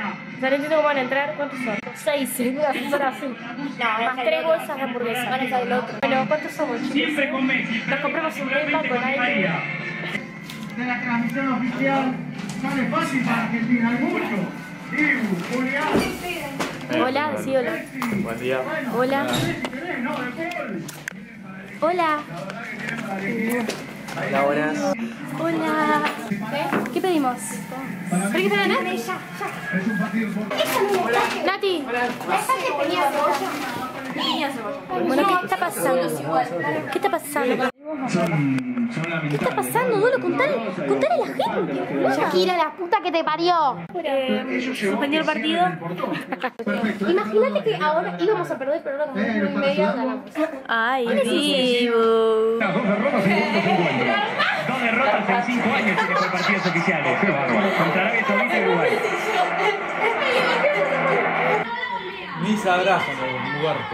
O sea, no entiendo cómo van a entrar. ¿Cuántos son? 6, seguro, son así. No, más 3 bolsas de hamburguesa. Van a estar el otro. Bueno, ¿cuántos somos, chicos? Siempre con Messi. Nos compramos un PayPal con aire. De la transmisión oficial, sale fácil para Argentina, hay mucho. Hola, sí, hola. Buen día. Hola. Hola. Hola, buenas. Hola. ¿Qué pedimos? ¿Por qué para Nati? Nati. Bueno, ¿qué está pasando? ¿Qué está pasando? ¿Qué está pasando, Dolo? Contale a la gente. Shakira, la puta que te parió. Suspendió el partido. Imagínate que ahora íbamos a perder, pero ahora como 1 y media ganamos. Ay, vivo. Las 2 derrotas en cuantos encuentros. 2 derrotas en 5 años en estos partidos oficiales. Contra Arabia Saudita y Uruguay. Ni se abrazan los muertos.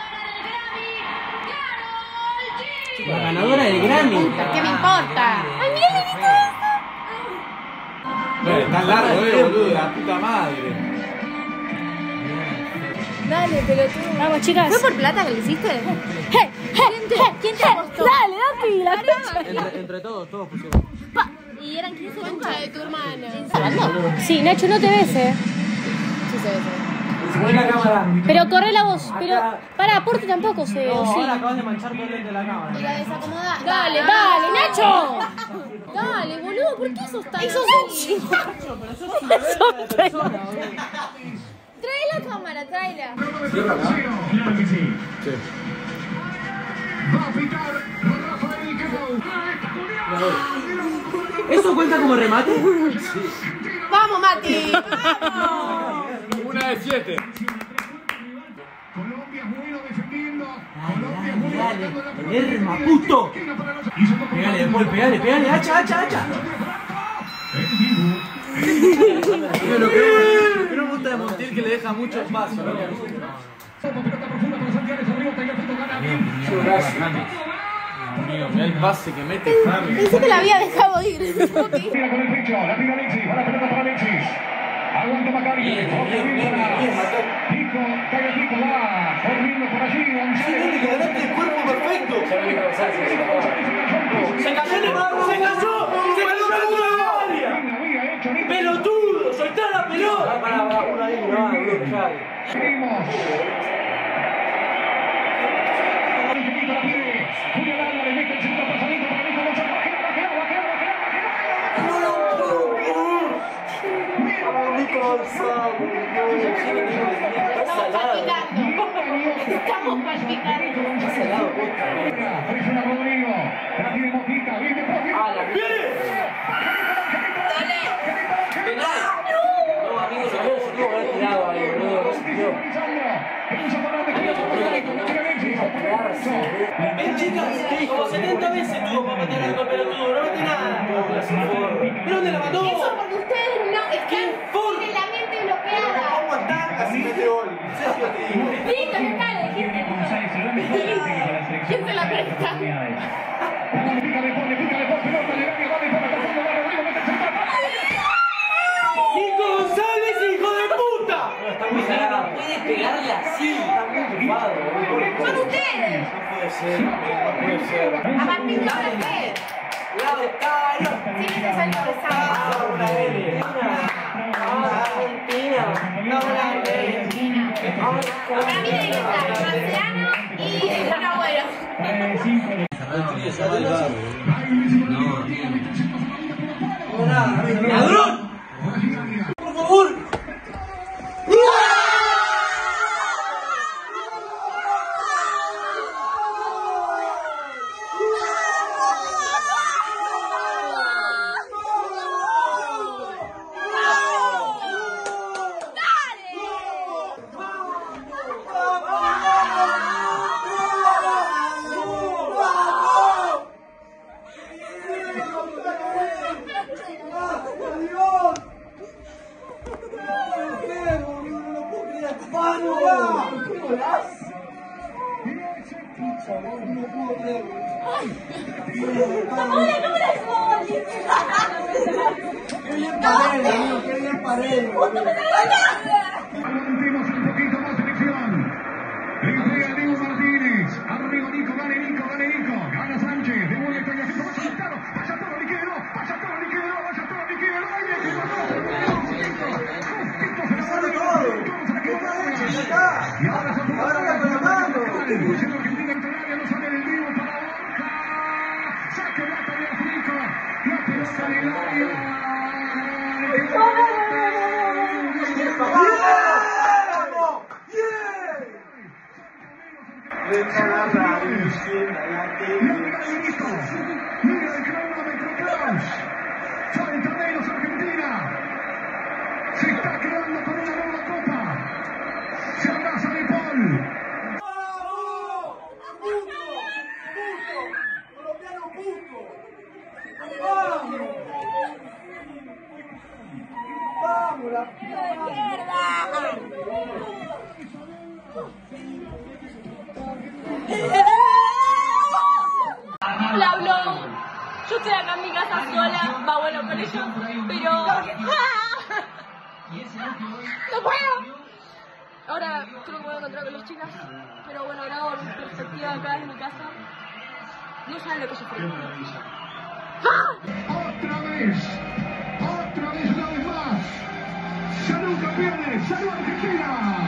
La ganadora del Grammy. ¿Qué me importa? Ay, mira, le Tan largo, boludo, la puta madre. Dale, pelotudo. Vamos, chicas. ¿Fue por plata que lo hiciste? ¿Quién te apostó? Dale, Nati, la concha. Entre todos pusieron. Y eran 15 lucas de tu hermana. Sí, Nacho, no te ves, Sí se ve. Pon la cámara. Pero corre la voz. Pero, para, aporte tampoco se ve, No, ¿o sí? ahora acabas de manchar todo el lente de la cámara. Y la desacomoda. Dale, Nacho. Dale, boludo, ¿por qué sos tan Eso así? Pero sos una verga de persona, boludo. Trae la cámara, tráela. Claro que sí. Va a pitar Rafael Cabo. ¿Eso cuenta como remate? ¡Vamos, Mati! ¡Vamos! 1 de 7. Colombia es bueno defendiendo. Colombia es bueno atacando la pelota. ¡Herma, puto! Pegale, después, pegale, hacha. Pero que no me gusta de Montiel que le deja mucho espacio, ¿no? Pelota profunda para Santiago, arriba, Tagliafico gana bien. Amigo, mirá el pase que mete James. Pensé que la había dejado ir. Tira con el pecho, la tira Alexis, va la pelota para Alexis. Aguanta Macari, Bien, Pico, Tagliafico va, corriendo por allí, González. Le ganaste el cuerpo perfecto. Se cayó el barro, se cayó la área. Pelotudo, soltá la pelota. Para, uno ahí, no, Seguimos. Julián Álvarez mete el centro pasadito para Nico González. Estamos palpitando. Presiona Rodrigo. La tiene Mosquita. Viene Dale. No, amigo, se tuvo que haber tirado ahí, boludo. No se tiró. Ven, chicas, como 70 veces tuvo para patear algo pelotudo, no mete nada. ¿Pero dónde la mató? Eso porque ustedes no están tienen la mente bloqueada. ¿Cómo están? Así mete gol. Listo, ya está, le dijiste. ¿Quién se la presta? ¡Nico González, hijo de puta! No, está muy salado. No puede pegarle así. Está muy ocupado. Son ustedes. No puede ser. A partir de ahora, ¿qué? Sí, necesario Argentina. Para mí debe estar Marciano y el abuelo. ¡Ladrón! ¡Por favor! ¡Hola, no me la bien pared, amigo, qué bien pared. Aguantemos un poquito más selección. Entrega el Diego Martínez. Arriba Nico, gane Nico, gane Nico. Gana Sánchez, devuelve el Peñacito, vaya Lautaro, vaya todo, liquídelo, vaya todo, liquídelo, vaya todo, liquídelo. Ay, que no, justito se la va a dar, y ahora se fue la mano. Diciendo Argentina entre el área, no sale del vivo para Borja. Saque mata de Africo. La pelota en el área. Mira el cronómetro, Klaus. 40 menos Argentina. Se está quedando con una nueva copa. Se abraza de Paul. Colombiano puto. Vamos. Vamos, la Hola, vlog. Yo estoy acá en mi casa sola. Va bueno con ellos, pero... ¡No puedo! Ahora creo que voy a encontrar con los chicas. Pero bueno, grabo en perspectiva acá en mi casa. No saben lo que sufrí. Otra vez una vez más. Salud campeones, salud Argentina.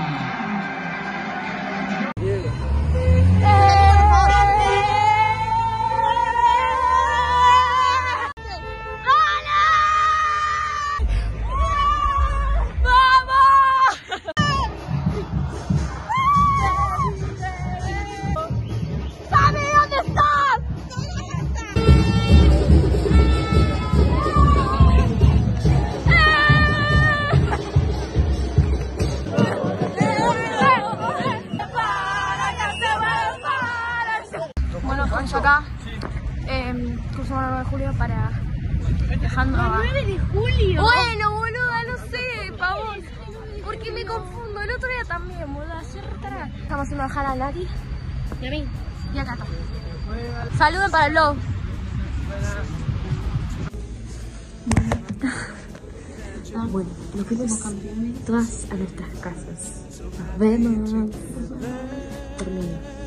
Acá, curso 9 de julio para viajando a... 9 de julio. Bueno, boluda, no sé, pavón. Porque me confundo, el otro día también, boluda, estamos haciendo bajar a Lari. Y a mí. Y acá está. Saluden para el vlog. Bueno, nos fuimos campeones todas a nuestras casas. Nos vemos. Termino.